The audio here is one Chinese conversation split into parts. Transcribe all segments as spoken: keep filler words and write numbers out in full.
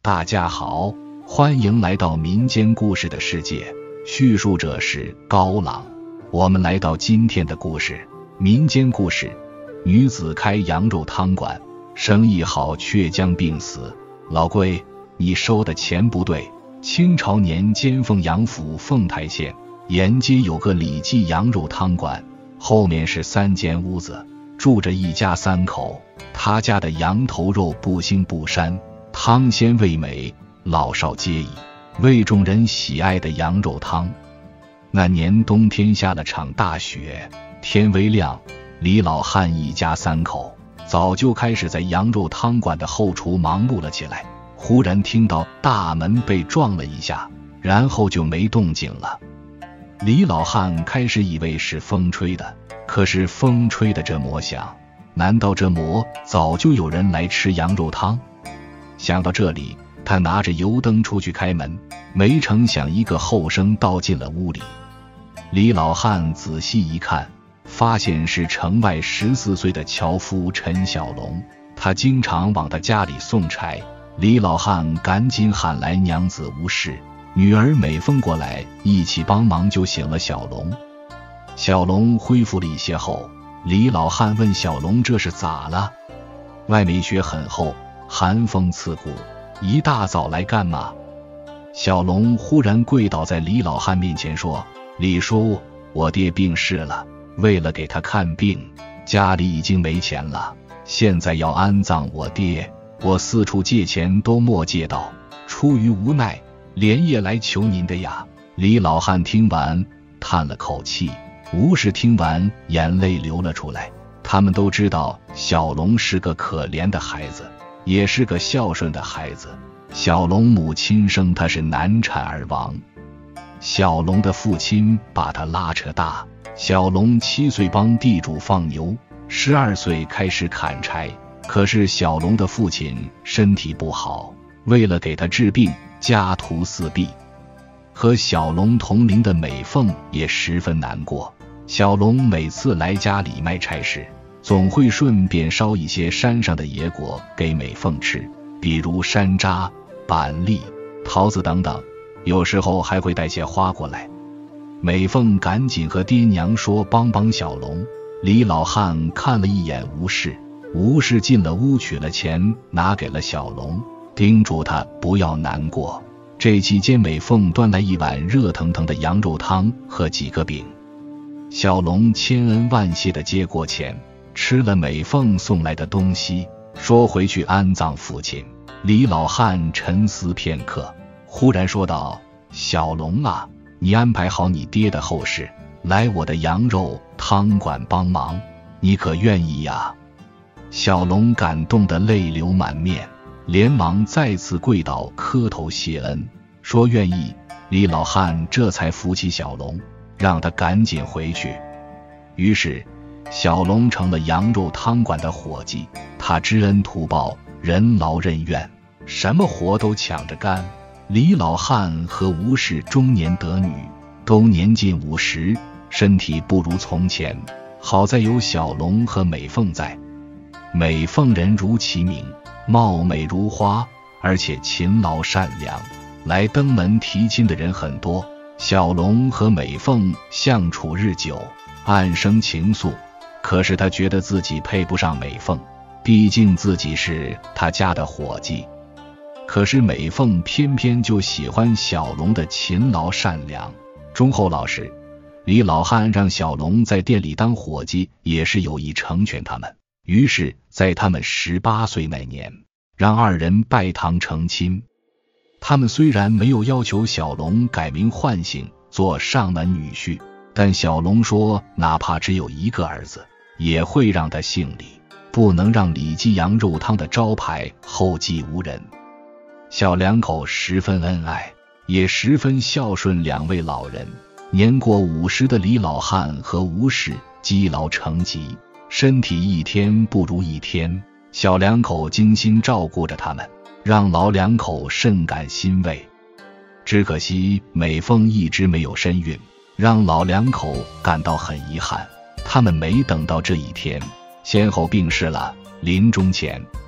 大家好，欢迎来到民间故事的世界，叙述者是高朗。我们来到今天的故事，民间故事。女子开羊肉汤馆，生意好却将病死。老贵，你收的钱不对。清朝年间凤阳府凤台县沿街有个李记羊肉汤馆，后面是三间屋子，住着一家三口。他家的羊头肉不腥不膻，汤鲜味美，老少皆宜，为众人喜爱的羊肉汤。那年冬天下了场大雪，天微亮，李老汉一家三口早就开始在羊肉汤馆的后厨忙碌了起来。忽然听到大门被撞了一下，然后就没动静了。李老汉开始以为是风吹的，可是风吹的这么响，难道这么早就有人来吃羊肉汤？想到这里，他拿着油灯出去开门，没成想一个后生倒进了屋里。李老汉仔细一看，发现是城外十四岁的樵夫陈小龙，他经常往他家里送柴。李老汉赶紧喊来娘子吴氏、女儿美凤过来一起帮忙，就醒了小龙。小龙恢复了一些后，李老汉问小龙这是咋了？外面雪很厚，寒风刺骨，一大早来干嘛？小龙忽然跪倒在李老汉面前说，李叔，我爹病逝了，为了给他看病，家里已经没钱了，现在要安葬我爹，我四处借钱都没借到，出于无奈，连夜来求您的呀。李老汉听完叹了口气，吴氏听完眼泪流了出来。他们都知道小龙是个可怜的孩子，也是个孝顺的孩子。小龙母亲生他是难产而亡，小龙的父亲把他拉扯大。小龙七岁帮地主放牛，十二岁开始砍柴。可是小龙的父亲身体不好，为了给他治病，家徒四壁。和小龙同龄的美凤也十分难过。小龙每次来家里卖柴时，总会顺便烧一些山上的野果给美凤吃，比如山楂、板栗、桃子等等，有时候还会带些花过来。美凤赶紧和爹娘说帮帮小龙。李老汉看了一眼吴氏，吴氏进了屋取了钱拿给了小龙，叮嘱他不要难过。这期间美凤端来一碗热腾腾的羊肉汤和几个饼。小龙千恩万谢地接过钱，吃了美凤送来的东西，说回去安葬父亲。李老汉沉思片刻，忽然说道，小龙啊，你安排好你爹的后事，来我的羊肉汤馆帮忙，你可愿意呀？小龙感动得泪流满面，连忙再次跪倒磕头谢恩，说愿意。李老汉这才扶起小龙，让他赶紧回去。于是小龙成了羊肉汤馆的伙计，他知恩图报，任劳任怨，什么活都抢着干。李老汉和吴氏中年得女，都年近五十，身体不如从前，好在有小龙和美凤在。美凤人如其名，貌美如花，而且勤劳善良，来登门提亲的人很多。小龙和美凤相处日久，暗生情愫，可是他觉得自己配不上美凤，毕竟自己是他家的伙计。可是美凤偏偏就喜欢小龙的勤劳善良、忠厚老实。李老汉让小龙在店里当伙计，也是有意成全他们。于是在他们十八岁那年，让二人拜堂成亲。他们虽然没有要求小龙改名换姓做上门女婿，但小龙说哪怕只有一个儿子，也会让他姓李，不能让李记羊肉汤的招牌后继无人。小两口十分恩爱，也十分孝顺两位老人。年过五十的李老汉和吴氏积劳成疾，身体一天不如一天，小两口精心照顾着他们，让老两口甚感欣慰。只可惜美凤一直没有身孕，让老两口感到很遗憾。他们没等到这一天，先后病逝了。临终前，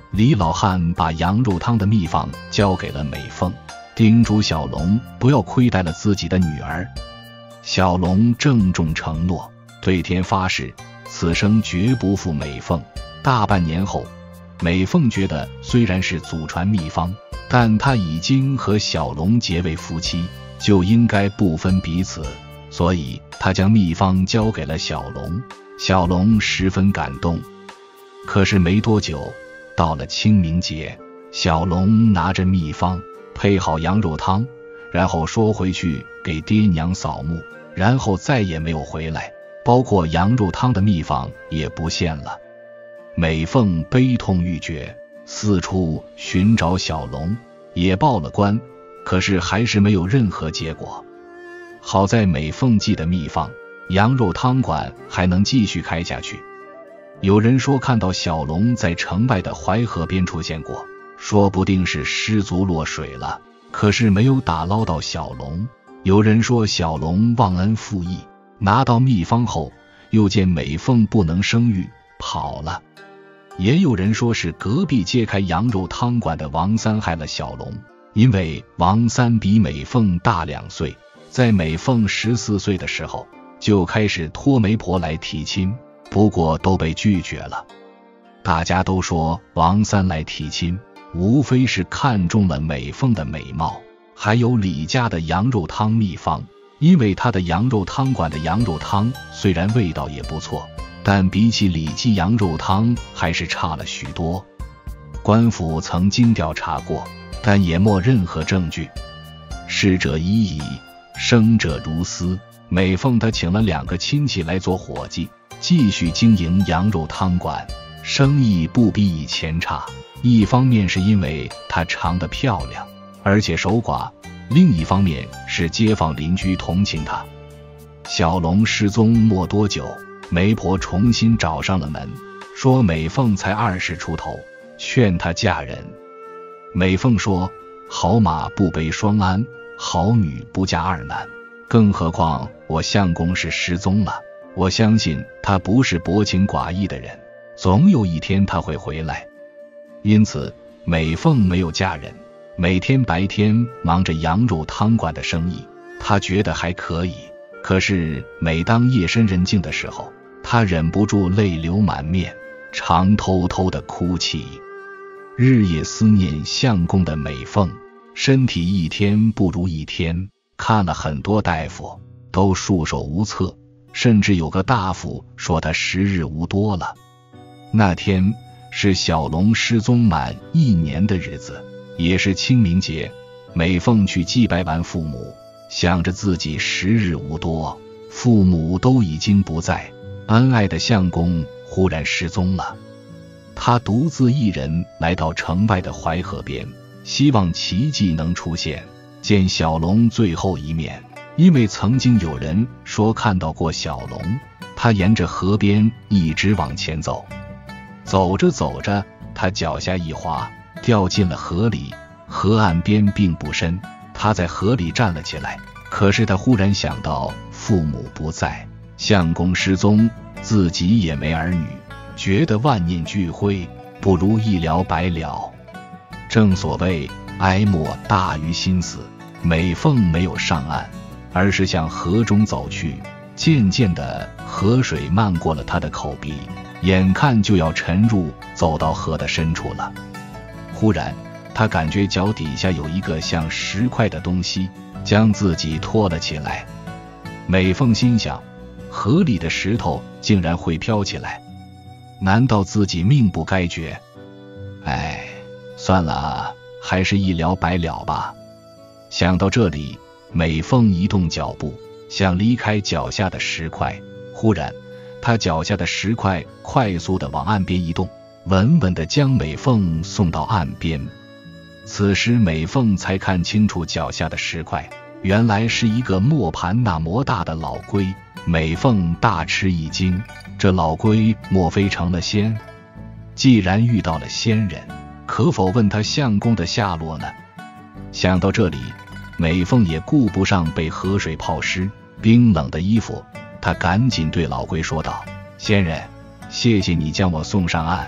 李老汉把羊肉汤的秘方交给了美凤，叮嘱小龙不要亏待了自己的女儿。小龙郑重承诺，对天发誓，此生绝不负美凤。大半年后，美凤觉得虽然是祖传秘方，但她已经和小龙结为夫妻，就应该不分彼此，所以她将秘方交给了小龙。小龙十分感动。可是没多久，到了清明节，小龙拿着秘方配好羊肉汤，然后说回去给爹娘扫墓，然后再也没有回来，包括羊肉汤的秘方也不见了。美凤悲痛欲绝，四处寻找小龙，也报了官，可是还是没有任何结果。好在美凤记的秘方，羊肉汤馆还能继续开下去。有人说看到小龙在城外的淮河边出现过，说不定是失足落水了，可是没有打捞到小龙。有人说小龙忘恩负义，拿到秘方后又见美凤不能生育，跑了。也有人说是隔壁街开羊肉汤馆的王三害了小龙，因为王三比美凤大两岁，在美凤十四岁的时候就开始托媒婆来提亲，不过都被拒绝了。大家都说王三来提亲，无非是看中了美凤的美貌，还有李家的羊肉汤秘方。因为他的羊肉汤馆的羊肉汤虽然味道也不错，但比起李记羊肉汤还是差了许多。官府曾经调查过，但也没任何证据。逝者已矣，生者如斯。美凤他请了两个亲戚来做伙计，继续经营羊肉汤馆，生意不比以前差。一方面是因为她长得漂亮，而且守寡，另一方面是街坊邻居同情她。小龙失踪没多久，媒婆重新找上了门，说美凤才二十出头，劝她嫁人。美凤说，好马不背双鞍，好女不嫁二男，更何况我相公是失踪了，我相信他不是薄情寡义的人，总有一天他会回来。因此美凤没有嫁人，每天白天忙着羊肉汤馆的生意，她觉得还可以。可是每当夜深人静的时候，她忍不住泪流满面，常偷偷的哭泣。日夜思念相公的美凤，身体一天不如一天，看了很多大夫，都束手无策，甚至有个大夫说她时日无多了。那天是小龙失踪满一年的日子，也是清明节。美凤去祭拜完父母，想着自己时日无多，父母都已经不在，恩爱的相公忽然失踪了。她独自一人来到城外的淮河边，希望奇迹能出现，见小龙最后一面。因为曾经有人说看到过小龙，她沿着河边一直往前走，走着走着，她脚下一滑，掉进了河里。河岸边并不深，她在河里站了起来。可是她忽然想到父母不在，相公失踪，自己也没儿女，觉得万念俱灰，不如一了百了。正所谓哀莫大于心死。美凤没有上岸，而是向河中走去。渐渐的，河水漫过了她的口鼻，眼看就要沉入，走到河的深处了。忽然她感觉脚底下有一个像石块的东西将自己拖了起来。美凤心想，河里的石头竟然会飘起来，难道自己命不该绝？哎，算了，还是一了百了吧。想到这里，美凤移动脚步，想离开脚下的石块。忽然她脚下的石块快速地往岸边移动，稳稳地将美凤送到岸边。此时美凤才看清楚脚下的石块，原来是一个磨盘那么大的老龟。美凤大吃一惊，这老龟莫非成了仙？既然遇到了仙人，可否问他相公的下落呢？想到这里，美凤也顾不上被河水泡湿冰冷的衣服，她赶紧对老龟说道，仙人，谢谢你将我送上岸，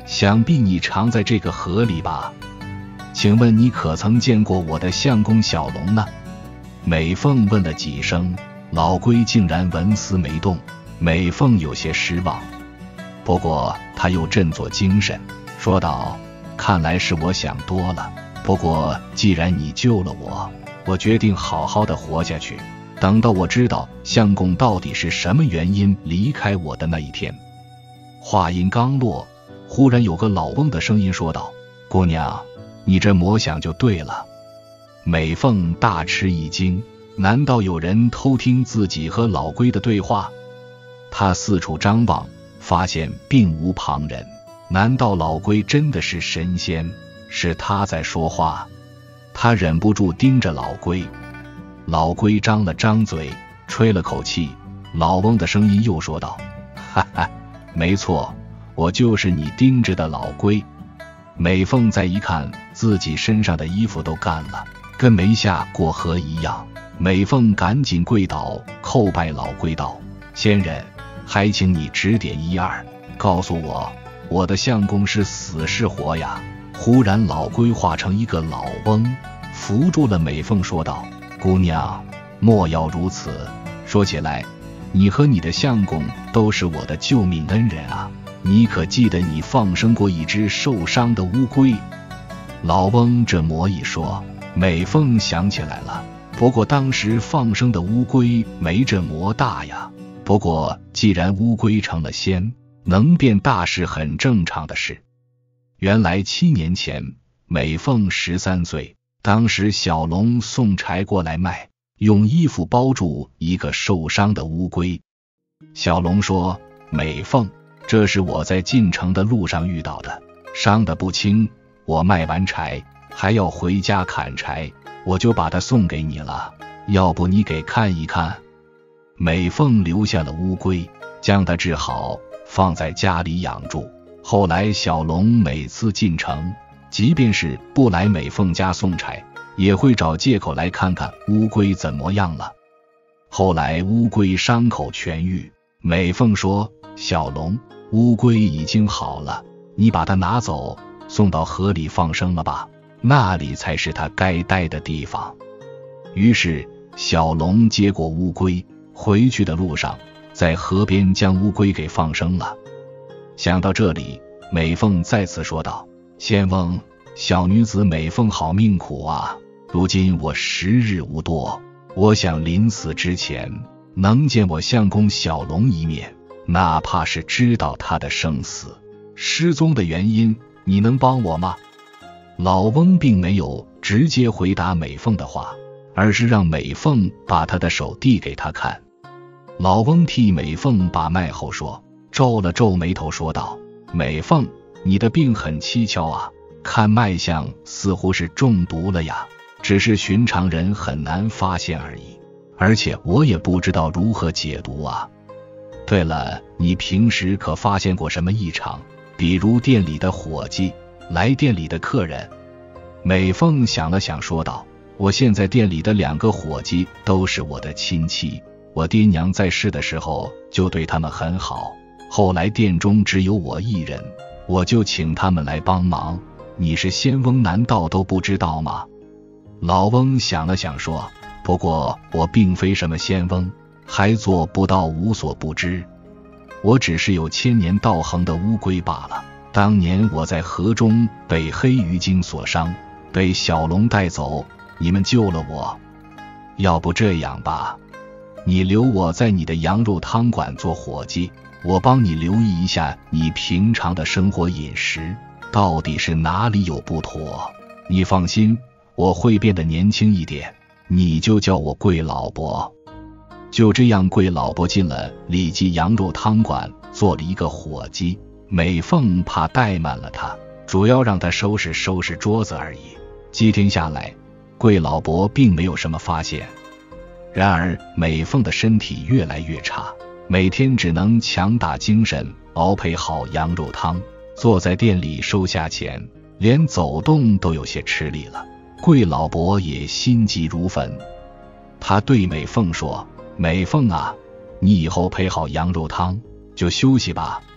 想必你常在这个河里吧？请问你可曾见过我的相公小龙呢？美凤问了几声，老龟竟然纹丝没动。美凤有些失望，不过他又振作精神，说道：看来是我想多了，不过既然你救了我，我决定好好的活下去，等到我知道相公到底是什么原因离开我的那一天。话音刚落，忽然有个老翁的声音说道：姑娘，你这魔想就对了。美凤大吃一惊，难道有人偷听自己和老龟的对话？她四处张望，发现并无旁人。难道老龟真的是神仙？是他在说话？她忍不住盯着老龟。老龟张了张嘴，吹了口气。老翁的声音又说道：哈哈，没错，我就是你盯着的老龟。美凤再一看，自己身上的衣服都干了，跟没下过河一样。美凤赶紧跪倒，叩拜老龟道：仙人，还请你指点一二，告诉我，我的相公是死是活呀？忽然老龟化成一个老翁，扶住了美凤，说道：姑娘，莫要如此，说起来，你和你的相公都是我的救命恩人啊，你可记得你放生过一只受伤的乌龟？老翁这么一说，美凤想起来了，不过当时放生的乌龟没这么大呀。不过既然乌龟成了仙，能变大是很正常的事。原来七年前，美凤十三岁，当时小龙送柴过来卖，用衣服包住一个受伤的乌龟。小龙说：美凤，这是我在进城的路上遇到的，伤得不轻，我卖完柴还要回家砍柴，我就把它送给你了，要不你给看一看？美凤留下了乌龟，将它治好，放在家里养住。后来小龙每次进城，即便是不来美凤家送柴，也会找借口来看看乌龟怎么样了。后来乌龟伤口痊愈，美凤说：小龙，乌龟已经好了，你把它拿走，送到河里放生了吧，那里才是它该待的地方。于是小龙接过乌龟，回去的路上在河边将乌龟给放生了。想到这里，美凤再次说道：仙翁，小女子美凤好命苦啊，如今我时日无多，我想临死之前能见我相公小龙一面，哪怕是知道他的生死失踪的原因，你能帮我吗？老翁并没有直接回答美凤的话，而是让美凤把他的手递给他看。老翁替美凤把脉后说，皱了皱眉头说道：美凤，你的病很蹊跷啊，看脉象似乎是中毒了呀，只是寻常人很难发现而已，而且我也不知道如何解毒啊。对了，你平时可发现过什么异常？比如店里的伙计，来店里的客人？美凤想了想说道：我现在店里的两个伙计都是我的亲戚，我爹娘在世的时候就对他们很好，后来店中只有我一人，我就请他们来帮忙。你是仙翁难道都不知道吗？老翁想了想说，不过我并非什么仙翁，还做不到无所不知，我只是有千年道行的乌龟罢了。当年我在河中被黑鱼精所伤，被小龙带走，你们救了我。要不这样吧，你留我在你的羊肉汤馆做伙计，我帮你留意一下你平常的生活饮食，到底是哪里有不妥。你放心，我会变得年轻一点，你就叫我桂老伯。就这样，桂老伯进了李记羊肉汤馆，做了一个伙计。美凤怕怠慢了他，主要让他收拾收拾桌子而已。几天下来，桂老伯并没有什么发现。然而美凤的身体越来越差，每天只能强打精神熬配好羊肉汤，坐在店里收下钱，连走动都有些吃力了。桂老伯也心急如焚，他对美凤说：美凤啊，你以后配好羊肉汤就休息吧，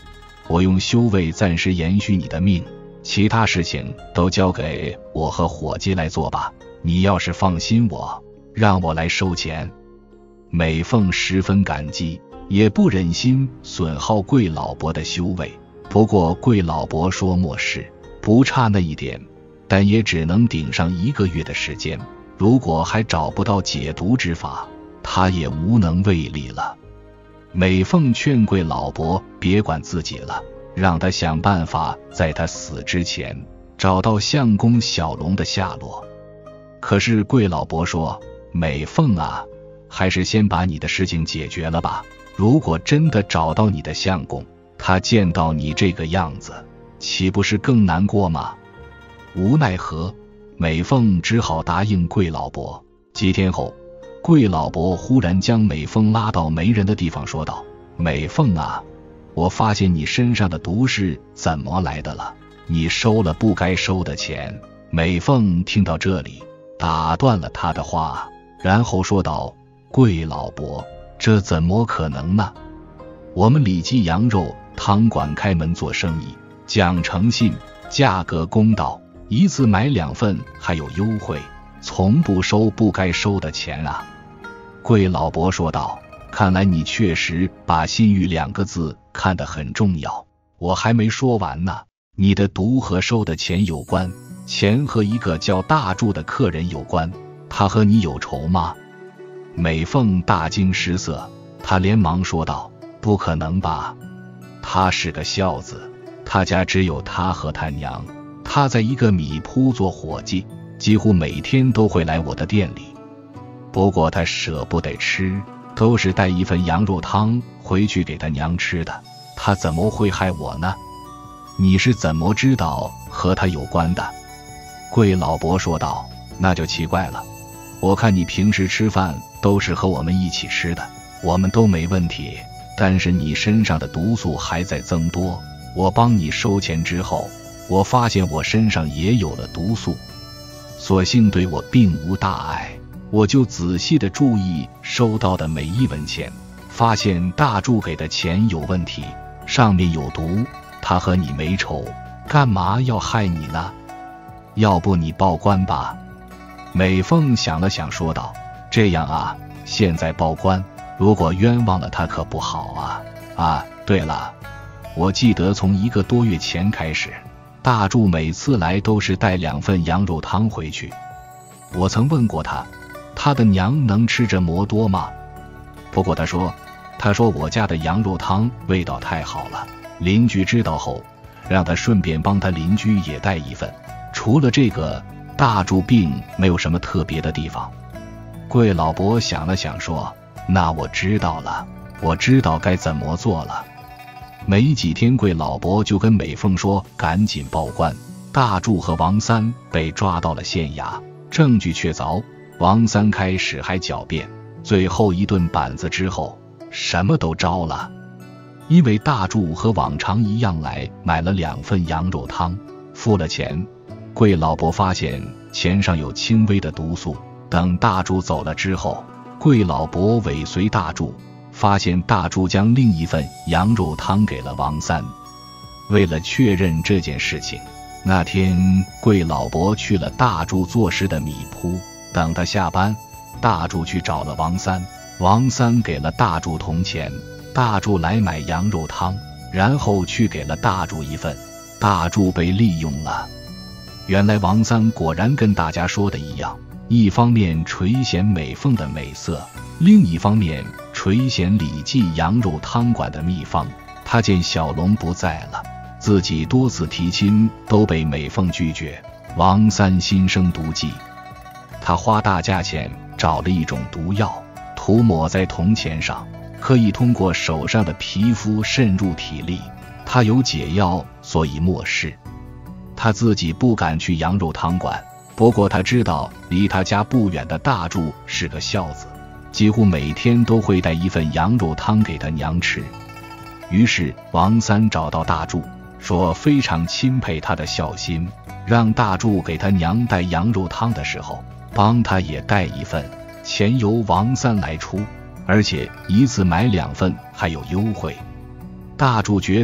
我用修为暂时延续你的命，其他事情都交给我和伙计来做吧。你要是放心我，让我来收钱。美凤十分感激，也不忍心损耗贵老伯的修为。不过贵老伯说没事，不差那一点，但也只能顶上一个月的时间。如果还找不到解毒之法，他也无能为力了。美凤劝贵老伯别管自己了，让他想办法在他死之前找到相公小龙的下落。可是贵老伯说，美凤啊，还是先把你的事情解决了吧。如果真的找到你的相公，他见到你这个样子，岂不是更难过吗？无奈何，美凤只好答应贵老伯。几天后，贵老伯忽然将美凤拉到没人的地方，说道：美凤啊，我发现你身上的毒是怎么来的了？你收了不该收的钱。美凤听到这里，打断了他的话，然后说道：贵老伯，这怎么可能呢？我们李记羊肉汤馆开门做生意，讲诚信，价格公道，一次买两份还有优惠，从不收不该收的钱啊。贵老伯说道：看来你确实把信誉两个字看得很重要。我还没说完呢，你的毒和收的钱有关，钱和一个叫大柱的客人有关，他和你有仇吗？美凤大惊失色，她连忙说道：不可能吧，他是个孝子，他家只有他和他娘，他在一个米铺做伙计，几乎每天都会来我的店里。不过他舍不得吃，都是带一份羊肉汤回去给他娘吃的，他怎么会害我呢？你是怎么知道和他有关的？贵老伯说道：那就奇怪了，我看你平时吃饭都是和我们一起吃的，我们都没问题，但是你身上的毒素还在增多。我帮你收钱之后，我发现我身上也有了毒素，所幸对我并无大碍，我就仔细地注意收到的每一文钱，发现大柱给的钱有问题，上面有毒，他和你没仇，干嘛要害你呢？要不你报官吧。美凤想了想说道：这样啊，现在报官，如果冤枉了他可不好啊。啊，对了，我记得从一个多月前开始，大柱每次来都是带两份羊肉汤回去。我曾问过他，他的娘能吃这么多吗？不过他说，他说我家的羊肉汤味道太好了，邻居知道后，让他顺便帮他邻居也带一份。除了这个，大柱并没有什么特别的地方。贵老伯想了想说：那我知道了，我知道该怎么做了。没几天，贵老伯就跟美凤说赶紧报官。大柱和王三被抓到了县衙，证据确凿。王三开始还狡辩，最后一顿板子之后，什么都招了。因为大柱和往常一样来买了两份羊肉汤，付了钱，贵老伯发现钱上有轻微的毒素。等大柱走了之后，贵老伯尾随大柱，发现大柱将另一份羊肉汤给了王三。为了确认这件事情，那天贵老伯去了大柱做事的米铺，等他下班，大柱去找了王三，王三给了大柱铜钱，大柱来买羊肉汤，然后去给了大柱一份，大柱被利用了。原来王三果然跟大家说的一样，一方面垂涎美凤的美色，另一方面垂涎李记羊肉汤馆的秘方。他见小龙不在了，自己多次提亲都被美凤拒绝，王三心生毒计。他花大价钱找了一种毒药，涂抹在铜钱上，可以通过手上的皮肤渗入体力。他有解药，所以没事。他自己不敢去羊肉汤馆，不过他知道离他家不远的大柱是个孝子，几乎每天都会带一份羊肉汤给他娘吃。于是王三找到大柱，说非常钦佩他的孝心，让大柱给他娘带羊肉汤的时候，帮他也带一份，钱由王三来出，而且一次买两份还有优惠。大柱觉得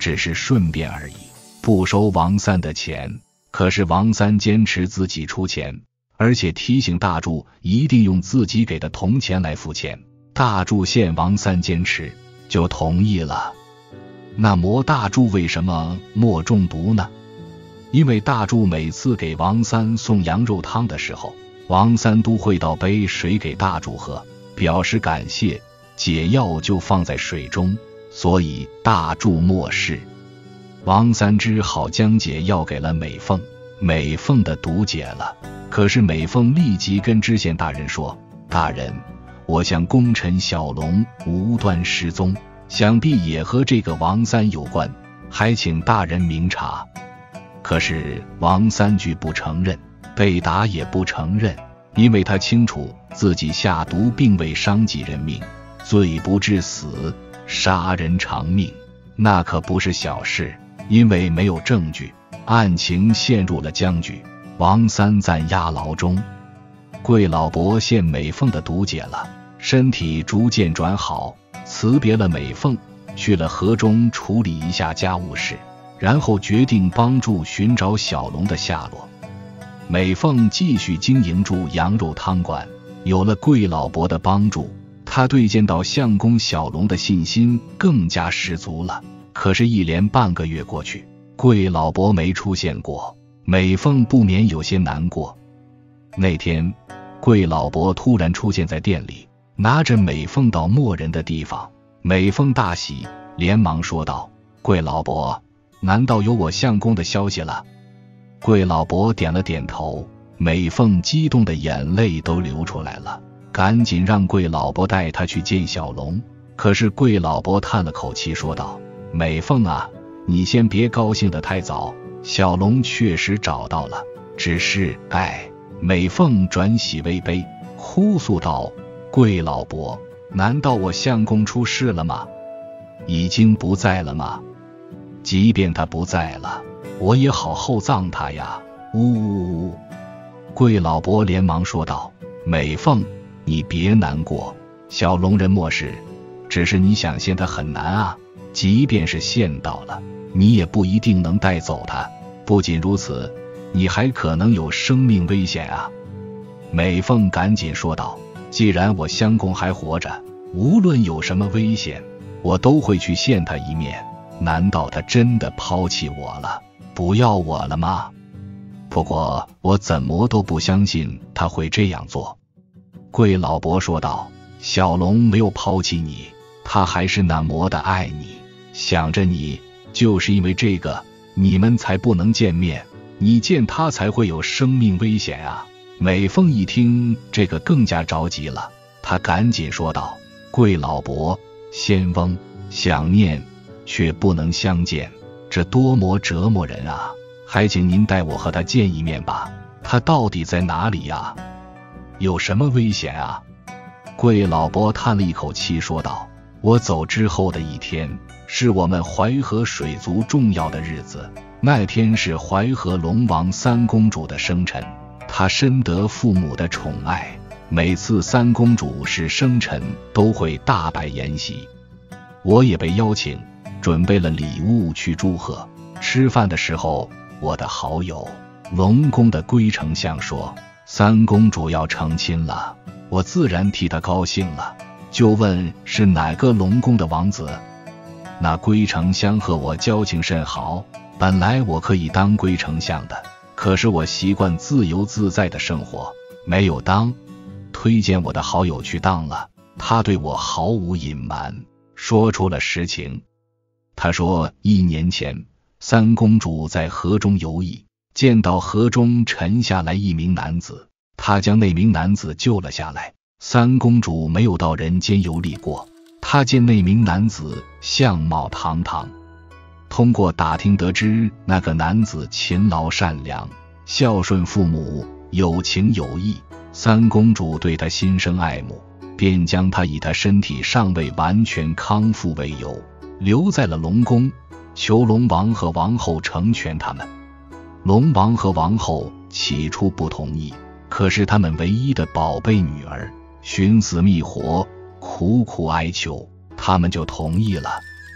只是顺便而已，不收王三的钱。可是王三坚持自己出钱，而且提醒大柱一定用自己给的铜钱来付钱。大柱见王三坚持，就同意了。那魔大柱为什么没中毒呢？因为大柱每次给王三送羊肉汤的时候，王三都会倒杯水给大柱喝，表示感谢，解药就放在水中，所以大柱没事。王三只好将解药给了美凤，美凤的毒解了。可是美凤立即跟知县大人说，大人，我向功臣小龙无端失踪，想必也和这个王三有关，还请大人明察。可是王三拒不承认，被打也不承认，因为他清楚自己下毒并未伤及人命，罪不至死，杀人偿命，那可不是小事。因为没有证据，案情陷入了僵局，王三暂押牢中。桂老伯见美凤的毒解了，身体逐渐转好，辞别了美凤，去了河中处理一下家务事，然后决定帮助寻找小龙的下落。美凤继续经营住羊肉汤馆，有了桂老伯的帮助，他对见到相公小龙的信心更加十足了。可是，一连半个月过去，桂老伯没出现过，美凤不免有些难过。那天，桂老伯突然出现在店里，拿着美凤到没人的地方。美凤大喜，连忙说道：“桂老伯，难道有我相公的消息了？”桂老伯点了点头，美凤激动的眼泪都流出来了，赶紧让桂老伯带她去见小龙。可是桂老伯叹了口气说道：“美凤啊，你先别高兴得太早，小龙确实找到了，只是……哎。”美凤转喜为悲，哭诉道：“桂老伯，难道我相公出事了吗？已经不在了吗？即便他不在了，我也好厚葬他呀！”呜呜呜！桂老伯连忙说道：“美凤，你别难过，小龙人没事，只是你想陷他很难啊。即便是陷到了，你也不一定能带走他。不仅如此，你还可能有生命危险啊！”美凤赶紧说道：“既然我相公还活着，无论有什么危险，我都会去见他一面。难道他真的抛弃我了，不要我了吗？不过我怎么都不相信他会这样做。”桂老伯说道：“小龙没有抛弃你，他还是那么的爱你，想着你，就是因为这个，你们才不能见面，你见他才会有生命危险啊！”美凤一听这个更加着急了，她赶紧说道：“桂老伯，仙翁，想念却不能相见，这多么折磨人啊！还请您带我和他见一面吧，他到底在哪里呀？有什么危险啊？”桂老伯叹了一口气说道：“我走之后的一天，是我们淮河水族重要的日子，那天是淮河龙王三公主的生辰，她深得父母的宠爱，每次三公主是生辰都会大摆筵席，我也被邀请，准备了礼物去祝贺。吃饭的时候，我的好友龙宫的龟丞相说三公主要成亲了，我自然替她高兴了，就问是哪个龙宫的王子。那龟丞相和我交情甚好，本来我可以当龟丞相的，可是我习惯自由自在的生活，没有当，推荐我的好友去当了。他对我毫无隐瞒，说出了实情。他说一年前三公主在河中游弋，见到河中沉下来一名男子，他将那名男子救了下来。三公主没有到人间游历过，她见那名男子相貌堂堂，通过打听得知那个男子勤劳善良，孝顺父母，有情有义。三公主对他心生爱慕，便将他以他身体尚未完全康复为由，留在了龙宫，求龙王和王后成全他们。龙王和王后起初不同意，可是他们唯一的宝贝女儿寻死觅活，苦苦哀求，他们就同意了，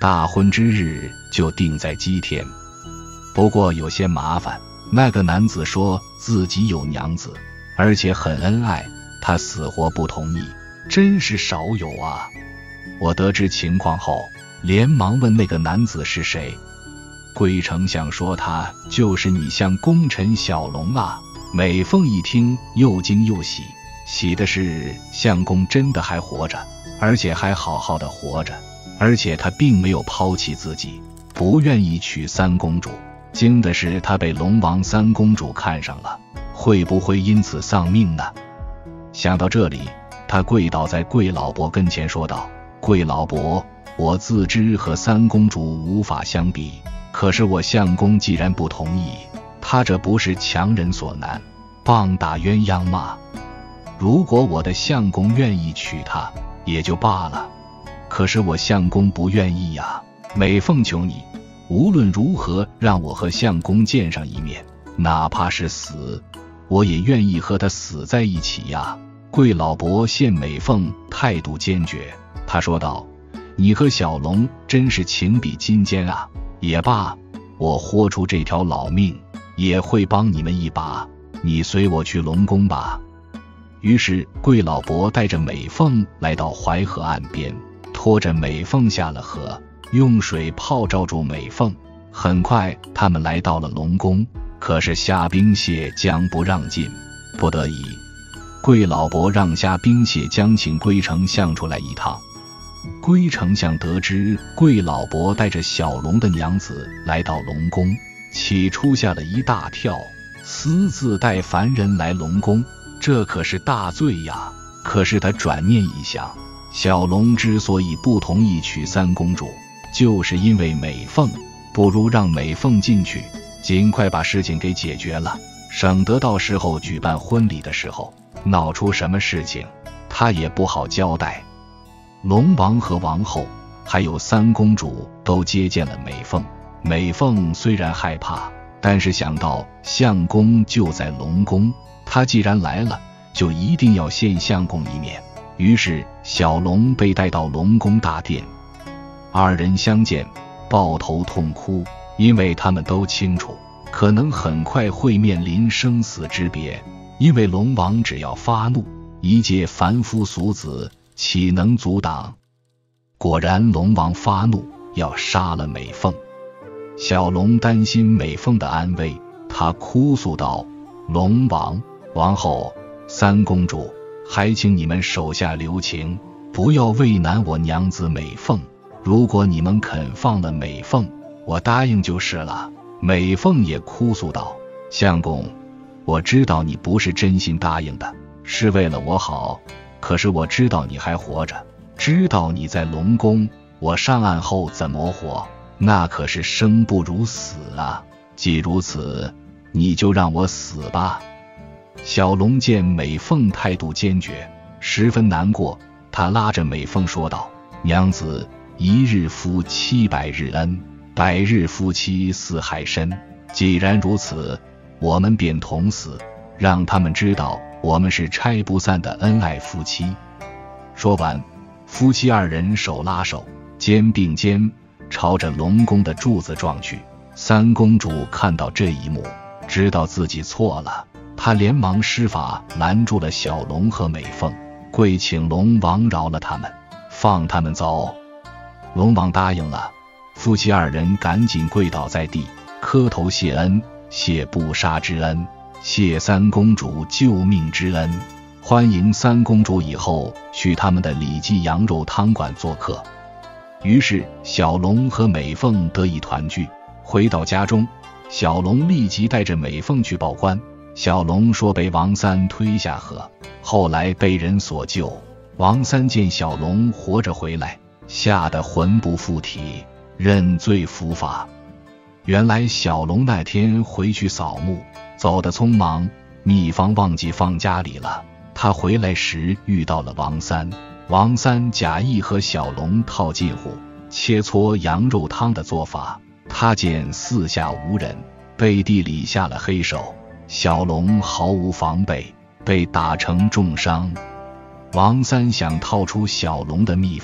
大婚之日就定在鸡天。不过有些麻烦，那个男子说自己有娘子，而且很恩爱，他死活不同意，真是少有啊。我得知情况后，连忙问那个男子是谁。桂丞相说他就是你相功臣小龙啊。美凤一听又惊又喜，喜的是相公真的还活着，而且还好好的活着，而且他并没有抛弃自己，不愿意娶三公主。惊的是他被龙王三公主看上了，会不会因此丧命呢？想到这里，他跪倒在桂老伯跟前说道：桂老伯，我自知和三公主无法相比，可是我相公既然不同意，他这不是强人所难，棒打鸳鸯吗？如果我的相公愿意娶她也就罢了，可是我相公不愿意呀。美凤求你，无论如何让我和相公见上一面，哪怕是死，我也愿意和他死在一起呀。桂老伯见美凤态度坚决，他说道：你和小龙真是情比金坚啊，也罢，我豁出这条老命也会帮你们一把，你随我去龙宫吧。于是桂老伯带着美凤来到淮河岸边，拖着美凤下了河，用水泡照住美凤。很快他们来到了龙宫，可是虾兵蟹将不让进，不得已桂老伯让虾兵蟹将请桂丞相出来一趟。桂丞相得知桂老伯带着小龙的娘子来到龙宫，起初吓了一大跳，私自带凡人来龙宫，这可是大罪呀。可是他转念一想，小龙之所以不同意娶三公主，就是因为美凤，不如让美凤进去，尽快把事情给解决了，省得到时候举办婚礼的时候闹出什么事情，他也不好交代。龙王和王后还有三公主都接见了美凤。美凤虽然害怕，但是想到相公就在龙宫，她既然来了，就一定要见相公一面。于是小龙被带到龙宫大殿，二人相见，抱头痛哭，因为他们都清楚，可能很快会面临生死之别。因为龙王只要发怒，一介凡夫俗子岂能阻挡？果然龙王发怒，要杀了美凤。小龙担心美凤的安危，他哭诉道：龙王、王后、三公主，还请你们手下留情，不要为难我娘子美凤。如果你们肯放了美凤，我答应就是了。美凤也哭诉道：相公，我知道你不是真心答应的，是为了我好，可是我知道你还活着，知道你在龙宫，我上岸后怎么活，那可是生不如死啊。既如此，你就让我死吧。小龙见美凤态度坚决，十分难过，他拉着美凤说道：娘子，一日夫妻百日恩，百日夫妻似海深，既然如此，我们便同死，让他们知道我们是拆不散的恩爱夫妻。说完，夫妻二人手拉手，肩并肩，朝着龙宫的柱子撞去。三公主看到这一幕，知道自己错了，她连忙施法拦住了小龙和美凤，跪请龙王饶了他们，放他们走。龙王答应了，夫妻二人赶紧跪倒在地，磕头谢恩，谢不杀之恩，谢三公主救命之恩，欢迎三公主以后去他们的李记羊肉汤馆做客。于是小龙和美凤得以团聚。回到家中，小龙立即带着美凤去报官。小龙说被王三推下河，后来被人所救。王三见小龙活着回来，吓得魂不附体，认罪伏法。原来小龙那天回去扫墓，走得匆忙，秘方忘记放家里了。他回来时遇到了王三，王三假意和小龙套近乎，切磋羊肉汤的做法。他见四下无人，背地里下了黑手，小龙毫无防备，被打成重伤。王三想套出小龙的秘方，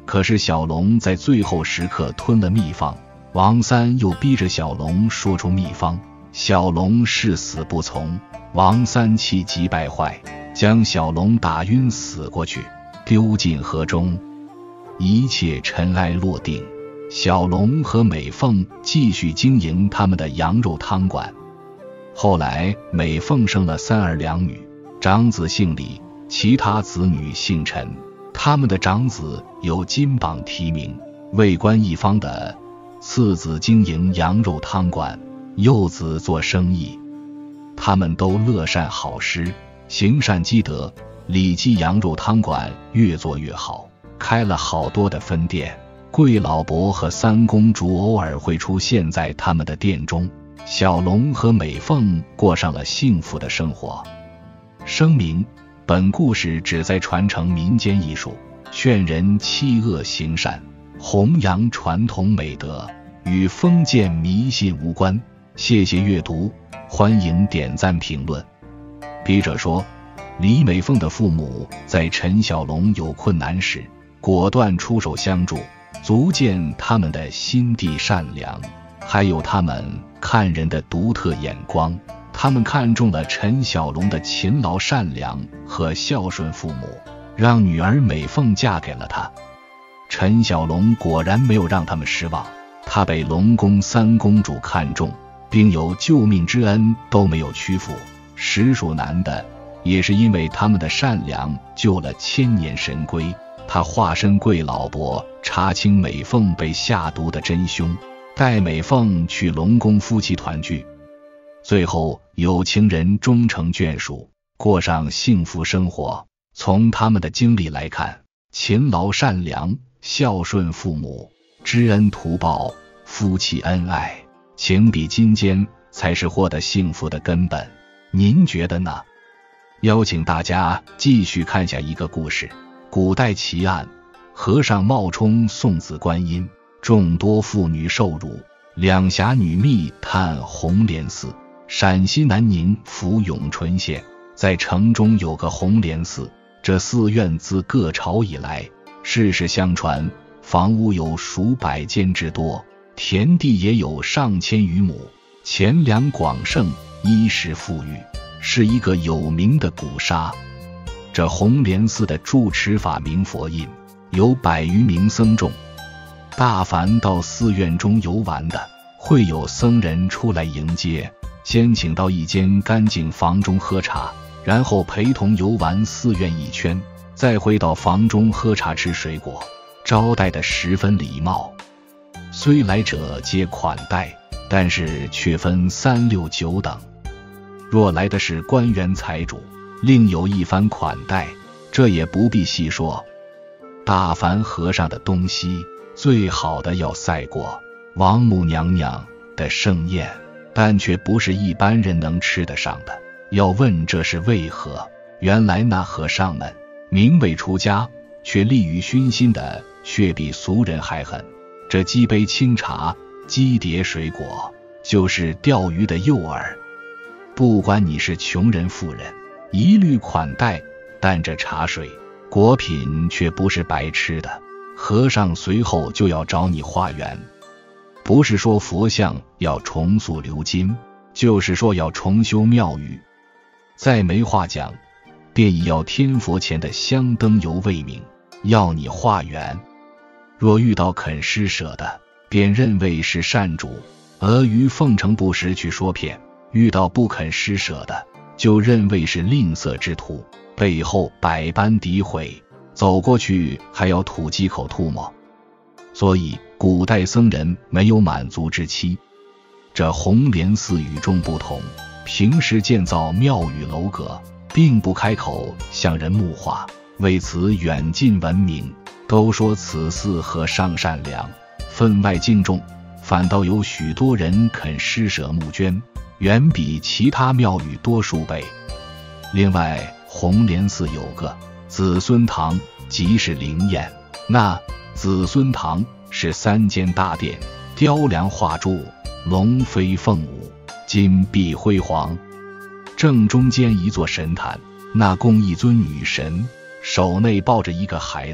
可是小龙在最后时刻吞了秘方，王三又逼着小龙说出秘方，小龙誓死不从，王三气急败坏，将小龙打晕死过去，丢进河中。一切尘埃落定，小龙和美凤继续经营他们的羊肉汤馆。后来美凤生了三儿两女，长子姓李，其他子女姓陈。他们的长子有金榜题名，位官一方的，次子经营羊肉汤馆，幼子做生意。他们都乐善好施，行善积德，李记羊肉汤馆越做越好，开了好多的分店。桂老伯和三公主偶尔会出现在他们的店中，小龙和美凤过上了幸福的生活。声明：本故事旨在传承民间艺术，劝人弃恶行善，弘扬传统美德，与封建迷信无关。谢谢阅读，欢迎点赞评论。笔者说，李美凤的父母在陈小龙有困难时，果断出手相助，足见他们的心地善良，还有他们看人的独特眼光。他们看中了陈小龙的勤劳善良和孝顺父母，让女儿美凤嫁给了他。陈小龙果然没有让他们失望，他被龙宫三公主看中，并有救命之恩都没有屈服。实属难的，也是因为他们的善良救了千年神龟。他化身桂老伯，查清美凤被下毒的真凶，带美凤去龙宫夫妻团聚。最后有情人终成眷属，过上幸福生活。从他们的经历来看，勤劳善良、孝顺父母、知恩图报、夫妻恩爱、情比金坚，才是获得幸福的根本。您觉得呢？邀请大家继续看下一个故事。古代奇案，和尚冒充送子观音，众多妇女受辱，两侠女觅探红莲寺。陕西南宁府永淳县，在城中有个红莲寺，这寺院自各朝以来，世世相传，房屋有数百间之多，田地也有上千余亩，钱粮广盛，衣食富裕，是一个有名的古刹。这红莲寺的住持法名佛印，有百余名僧众。大凡到寺院中游玩的，会有僧人出来迎接，先请到一间干净房中喝茶，然后陪同游玩寺院一圈，再回到房中喝茶吃水果，招待得十分礼貌。虽来者皆款待，但是却分三六九等。若来的是官员财主，另有一番款待，这也不必细说。大凡和尚的东西，最好的要赛过王母娘娘的盛宴，但却不是一般人能吃得上的。要问这是为何？原来那和尚们名为出家，却利于熏心的却比俗人还狠。这几杯清茶，几碟水果，就是钓鱼的诱饵。不管你是穷人富人，一律款待，但这茶水果品却不是白吃的。和尚随后就要找你化缘，不是说佛像要重塑鎏金，就是说要重修庙宇。再没话讲，便以要天佛前的香灯油为名，要你化缘。若遇到肯施舍的，便认为是善主，阿谀奉承不实去说骗；遇到不肯施舍的，就认为是吝啬之徒，背后百般诋毁，走过去还要吐几口唾沫。所以古代僧人没有满足之期。这红莲寺与众不同，平时建造庙宇楼阁，并不开口向人募化，为此远近闻名。都说此寺和尚善良，分外敬重，反倒有许多人肯施舍募捐，远比其他庙宇多数倍。另外红莲寺有个子孙堂，即是灵验。那子孙堂是三间大殿，雕梁画柱，龙飞凤舞，金碧辉煌。正中间一座神坛，那供一尊女神，手内抱着一个孩子，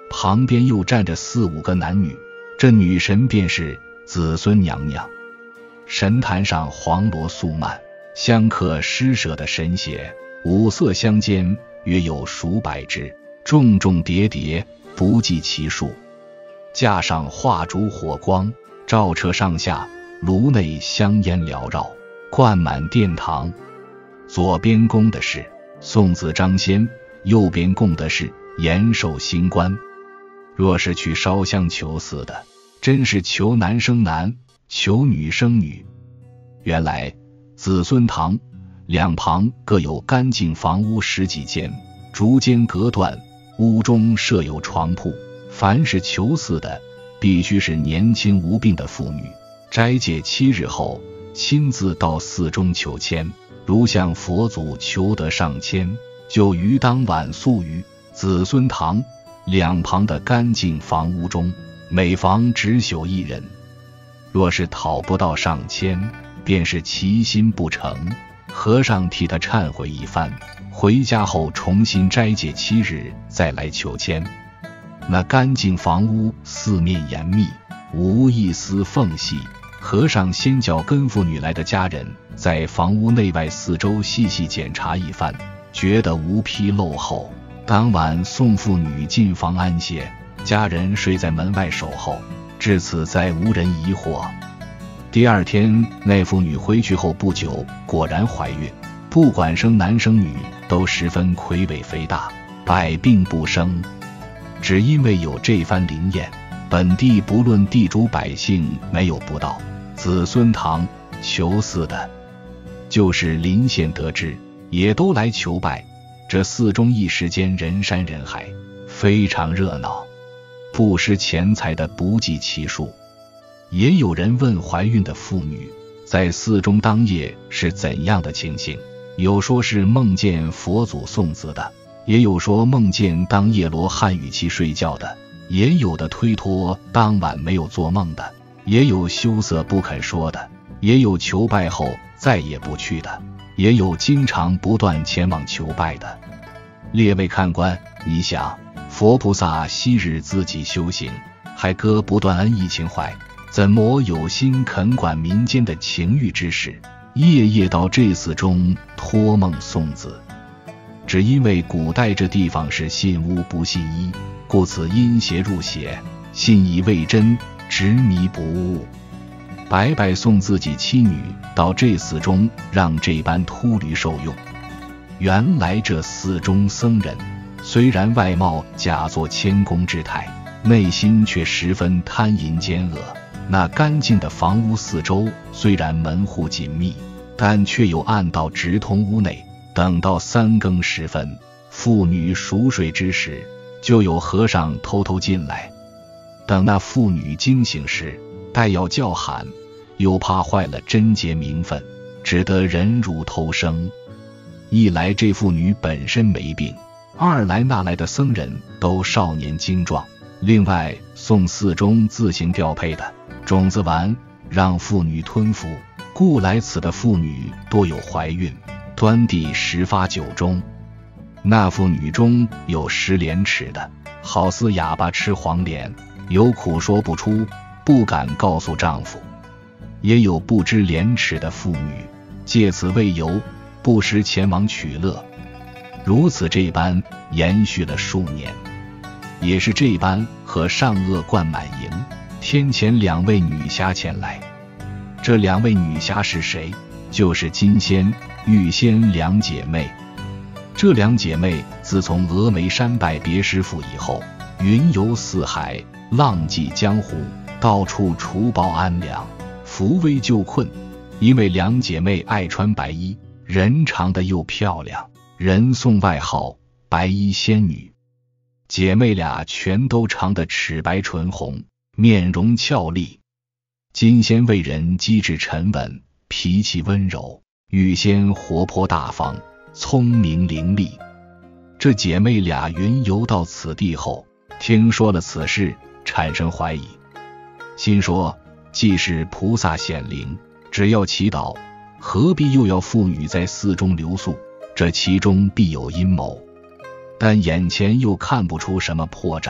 旁边又站着四五个男女，这女神便是子孙娘娘。神坛上黄罗素幔，香刻施舍的神鞋，五色相间，约有数百只，重重叠叠，不计其数。架上画烛火光，照彻上下，炉内香烟缭绕，灌满殿堂。左边供的是送子张仙，右边供的是延寿星官。若是去烧香求嗣的，真是求男生男，求女生女。原来子孙堂两旁各有干净房屋十几间，逐间隔断，屋中设有床铺。凡是求嗣的，必须是年轻无病的妇女，斋戒七日后亲自到寺中求签，如向佛祖求得上签，就于当晚宿于子孙堂两旁的干净房屋中，每房只宿一人。若是讨不到上签，便是其心不诚，和尚替他忏悔一番，回家后重新斋戒七日再来求签。那干净房屋四面严密，无一丝缝隙，和尚先叫跟妇女来的家人在房屋内外四周细细检查一番，觉得无纰漏后，当晚送妇女进房安歇，家人睡在门外守候，至此再无人疑惑。第二天那妇女回去后不久，果然怀孕，不管生男生女，都十分魁伟肥大，百病不生。只因为有这番灵验，本地不论地主百姓，没有不到子孙堂求嗣的。就是邻县得知，也都来求拜。这寺中一时间人山人海，非常热闹，不施钱财的不计其数。也有人问怀孕的妇女在寺中当夜是怎样的情形，有说是梦见佛祖送子的，也有说梦见当夜罗汉与其睡觉的，也有的推脱当晚没有做梦的，也有羞涩不肯说的，也有求拜后再也不去的，也有经常不断前往求拜的。列位看官，你想，佛菩萨昔日自己修行，还割不断恩义情怀，怎么有心肯管民间的情欲之事，夜夜到这寺中托梦送子？只因为古代这地方是信巫不信医，故此阴邪入邪，信以为真，执迷不悟，白白送自己妻女到这寺中，让这般秃驴受用。原来这寺中僧人虽然外貌假作谦恭之态，内心却十分贪淫奸恶。那干净的房屋四周虽然门户紧密，但却有暗道直通屋内。等到三更时分，妇女熟睡之时，就有和尚偷偷进来。等那妇女惊醒时，待要叫喊，又怕坏了贞洁名分，只得忍辱偷生。一来这妇女本身没病，二来那来的僧人都少年精壮，另外送寺中自行调配的种子丸让妇女吞服，故来此的妇女多有怀孕，端地十发九中。那妇女中有食廉耻的，好似哑巴吃黄连，有苦说不出，不敢告诉丈夫；也有不知廉耻的妇女，借此为由，不时前往取乐。如此这般延续了数年。也是这般和上恶灌满营，天前两位女侠前来。这两位女侠是谁？就是金仙、玉仙两姐妹。这两姐妹自从峨眉山拜别师傅以后，云游四海，浪迹江湖，到处除暴安良，扶危救困。因为两姐妹爱穿白衣，人长得又漂亮，人送外号白衣仙女。姐妹俩全都长得齿白唇红，面容俏丽。金仙为人机智沉稳，脾气温柔；玉仙活泼大方，聪明伶俐。这姐妹俩云游到此地后，听说了此事，产生怀疑，心说既是菩萨显灵，只要祈祷，何必又要妇女在寺中留宿？这其中必有阴谋。但眼前又看不出什么破绽，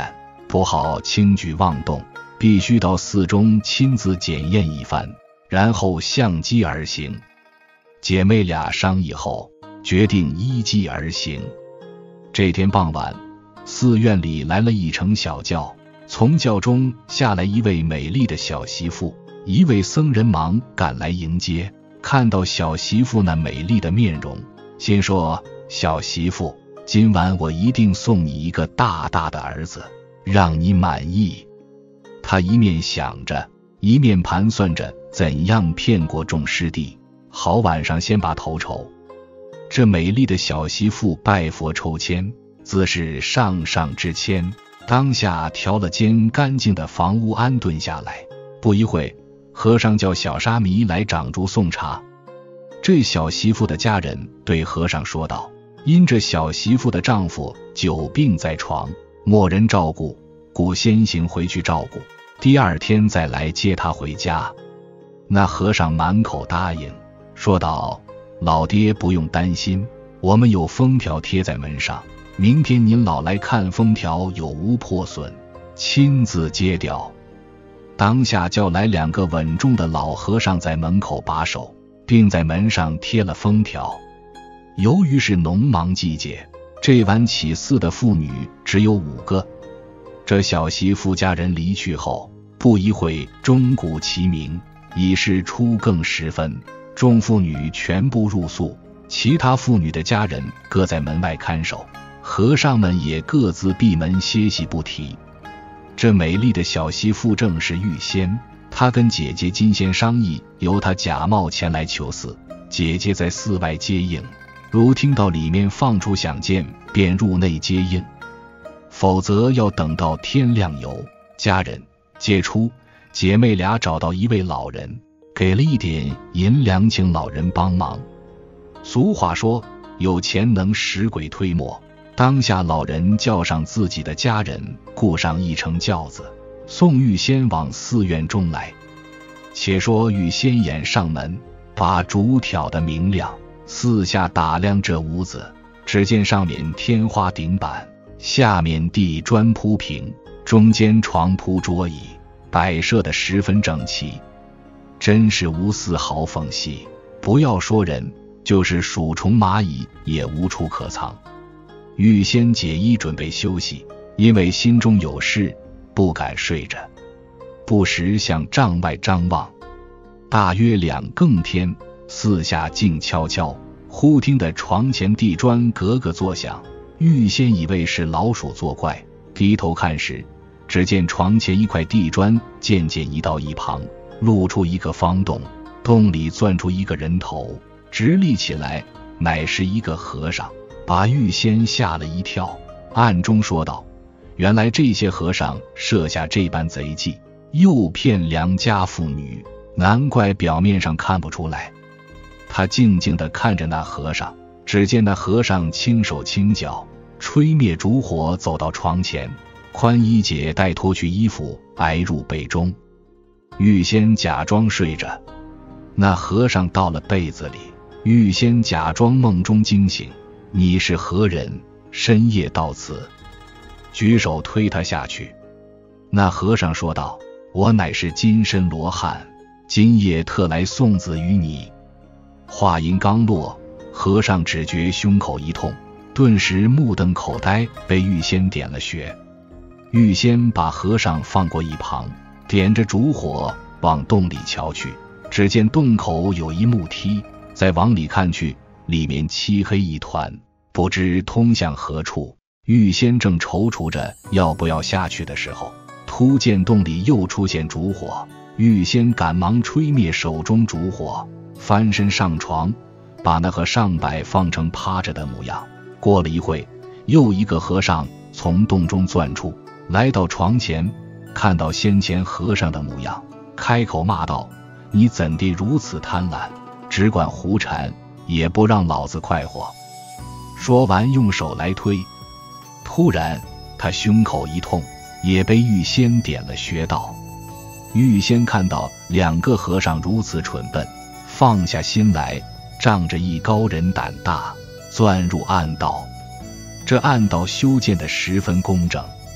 不好轻举妄动，必须到寺中亲自检验一番，然后相机而行。姐妹俩商议后，决定依计而行。这天傍晚，寺院里来了一乘小轿，从轿中下来一位美丽的小媳妇，一位僧人忙赶来迎接，看到小媳妇那美丽的面容，心说：小媳妇，今晚我一定送你一个大大的儿子，让你满意。他一面想着，一面盘算着怎样骗过众师弟，好晚上先把头筹。这美丽的小媳妇拜佛抽签，自是上上之签，当下调了间干净的房屋安顿下来。不一会，和尚叫小沙弥来掌烛送茶。这小媳妇的家人对和尚说道：因这小媳妇的丈夫久病在床，没人照顾，故先行回去照顾，第二天再来接她回家。那和尚满口答应，说道：老爹不用担心，我们有封条贴在门上，明天您老来看封条有无破损，亲自揭掉。当下叫来两个稳重的老和尚在门口把守，并在门上贴了封条。由于是农忙季节，这晚起寺的妇女只有五个。这小媳妇家人离去后，不一会钟鼓齐鸣，已是初更时分，众妇女全部入宿，其他妇女的家人各在门外看守，和尚们也各自闭门歇息不提。这美丽的小媳妇正是玉仙，她跟姐姐金仙商议，由她假冒前来求寺，姐姐在寺外接应，如听到里面放出响箭，便入内接应，否则要等到天亮由家人借出。姐妹俩找到一位老人，给了一点银两请老人帮忙。俗话说，有钱能使鬼推磨。当下老人叫上自己的家人，雇上一乘轿子，送玉仙往寺院中来。且说玉仙眼上门，把烛挑得明亮，四下打量这屋子，只见上面天花顶板，下面地砖铺平，中间床铺桌椅，摆设得十分整齐，真是无丝毫缝隙，不要说人，就是鼠虫蚂蚁也无处可藏。玉仙解衣准备休息，因为心中有事，不敢睡着，不时向帐外张望。大约两更天，四下静悄悄，忽听得床前地砖咯咯作响。玉仙以为是老鼠作怪，低头看时，只见床前一块地砖渐渐移到一旁，露出一个方洞，洞里钻出一个人头，直立起来，乃是一个和尚，把玉仙吓了一跳，暗中说道：原来这些和尚设下这般贼计，诱骗良家妇女，难怪表面上看不出来。他静静地看着那和尚，只见那和尚轻手轻脚，吹灭烛火，走到床前，宽衣解带脱去衣服，挨入被中。玉仙假装睡着，那和尚到了被子里，玉仙假装梦中惊醒：你是何人？深夜到此？举手推他下去。那和尚说道：我乃是金身罗汉，今夜特来送子于你。话音刚落，和尚只觉胸口一痛，顿时目瞪口呆，被玉仙点了穴。玉仙把和尚放过一旁，点着烛火往洞里瞧去，只见洞口有一木梯，再往里看去，里面漆黑一团，不知通向何处。玉仙正踌躇着要不要下去的时候，突见洞里又出现烛火，玉仙赶忙吹灭手中烛火，翻身上床，把那和尚摆放成趴着的模样。过了一会，又一个和尚从洞中钻出，来到床前，看到先前和尚的模样，开口骂道：你怎地如此贪婪，只管胡缠，也不让老子快活。说完用手来推，突然他胸口一痛，也被玉仙点了穴道。玉仙看到两个和尚如此蠢笨，放下心来，仗着一高人胆大，钻入暗道。这暗道修建得十分工整，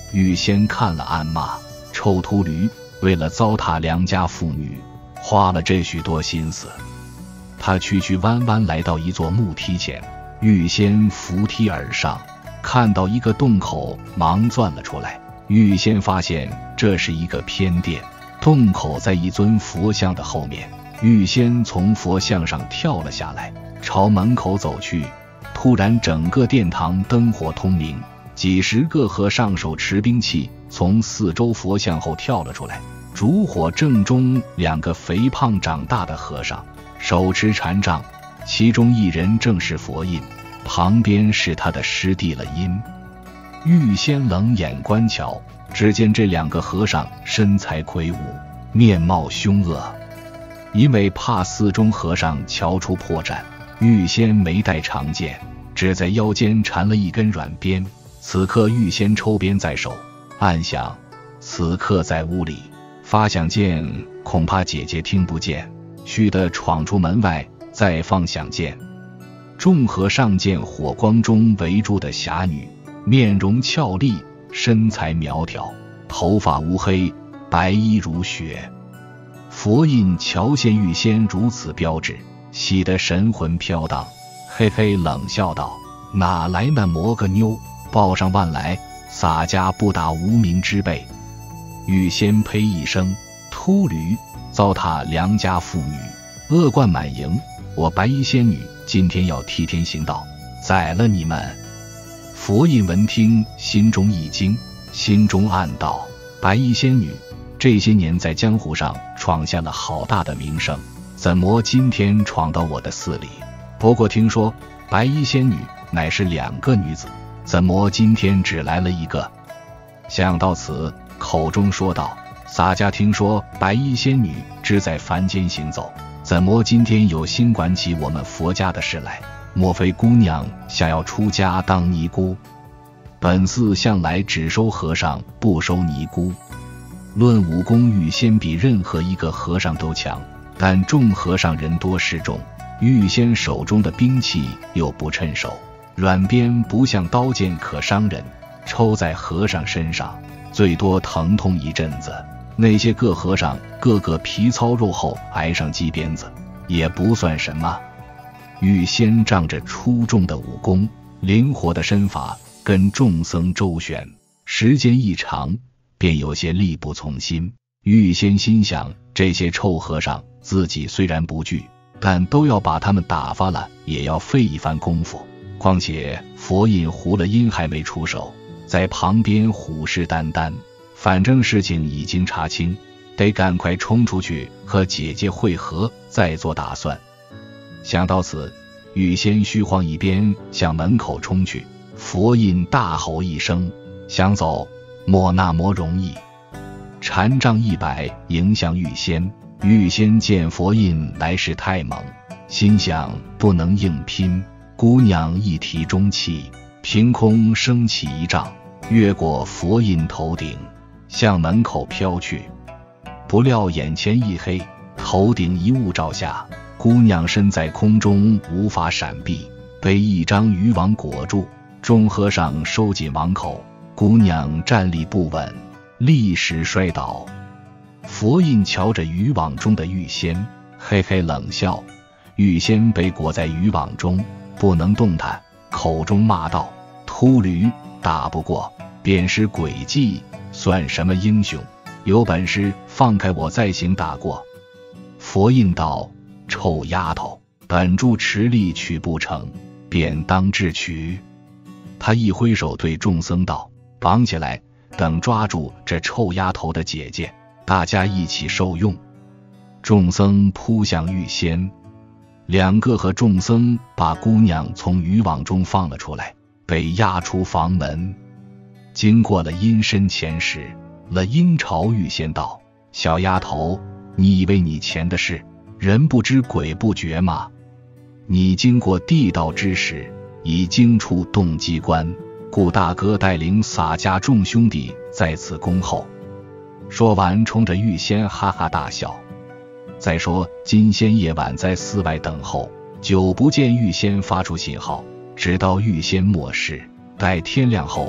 玉仙看了暗骂：臭秃驴，为了糟蹋良家妇女，花了这许多心思。他曲曲弯弯来到一座木梯前，玉仙扶梯而上，看到一个洞口，忙钻了出来。玉仙发现这是一个偏殿，洞口在一尊佛像的后面。玉仙从佛像上跳了下来，朝门口走去。突然整个殿堂灯火通明，几十个和尚手持兵器从四周佛像后跳了出来。烛火正中，两个肥胖长大的和尚手持禅杖，其中一人正是佛印，旁边是他的师弟了因。玉仙冷眼观瞧，只见这两个和尚身材魁梧，面貌凶恶。因为怕寺中和尚瞧出破绽，玉仙没带长剑，只在腰间缠了一根软鞭。此刻玉仙抽鞭在手，暗想此刻在屋里发响剑，恐怕姐姐听不见，须得闯出门外再放响剑。众和尚见火光中围住的侠女，面容俏丽，身材苗条，头发乌黑，白衣如雪。佛印瞧见玉仙如此标致，喜得神魂飘荡，嘿嘿冷笑道：哪来那魔个妞，报上万来，洒家不打无名之辈。玉仙呸一声：秃驴，糟蹋良家妇女，恶贯满盈，我白衣仙女今天要替天行道，宰了你们。佛印闻听，心中一惊，心中暗道：白衣仙女这些年在江湖上闯下了好大的名声，怎么今天闯到我的寺里？不过听说白衣仙女乃是两个女子，怎么今天只来了一个？想到此，口中说道：洒家听说白衣仙女只在凡间行走，怎么今天有心管起我们佛家的事来？莫非姑娘想要出家当尼姑？本寺向来只收和尚，不收尼姑。论武功，玉仙比任何一个和尚都强，但众和尚人多势众，玉仙手中的兵器又不趁手，软鞭不像刀剑可伤人，抽在和尚身上最多疼痛一阵子，那些个和尚个个皮糙肉厚，挨上鸡鞭子也不算什么。玉仙仗着出众的武功，灵活的身法，跟众僧周旋，时间一长，便有些力不从心。玉仙心想，这些臭和尚自己虽然不惧，但都要把他们打发了，也要费一番功夫。况且佛印胡了因还没出手，在旁边虎视眈眈，反正事情已经查清，得赶快冲出去和姐姐会合，再做打算。想到此，玉仙虚晃一鞭向门口冲去。佛印大吼一声：想走，莫那么容易！禅杖一摆，迎向玉仙。玉仙见佛印来势太猛，心想不能硬拼，姑娘一提中气，凭空升起一丈，越过佛印头顶，向门口飘去。不料眼前一黑，头顶一雾照下，姑娘身在空中无法闪避，被一张渔网裹住。众和尚收紧网口，姑娘站立不稳，立时摔倒。佛印瞧着渔网中的玉仙，嘿嘿冷笑。玉仙被裹在渔网中，不能动弹，口中骂道：秃驴，打不过便是诡计，算什么英雄？有本事放开我再行打过。佛印道：臭丫头，本住持力取不成，便当智取。他一挥手对众僧道：绑起来，等抓住这臭丫头的姐姐，大家一起受用。众僧扑向玉仙，两个和众僧把姑娘从渔网中放了出来，被押出房门。经过了阴身前时，了阴朝玉仙道：小丫头，你以为你前的事人不知鬼不觉吗？你经过地道之时，已经出洞机关，顾大哥带领洒家众兄弟在此恭候。说完，冲着玉仙哈哈大笑。再说金仙夜晚在寺外等候，久不见玉仙发出信号，直到玉仙末世，待天亮后，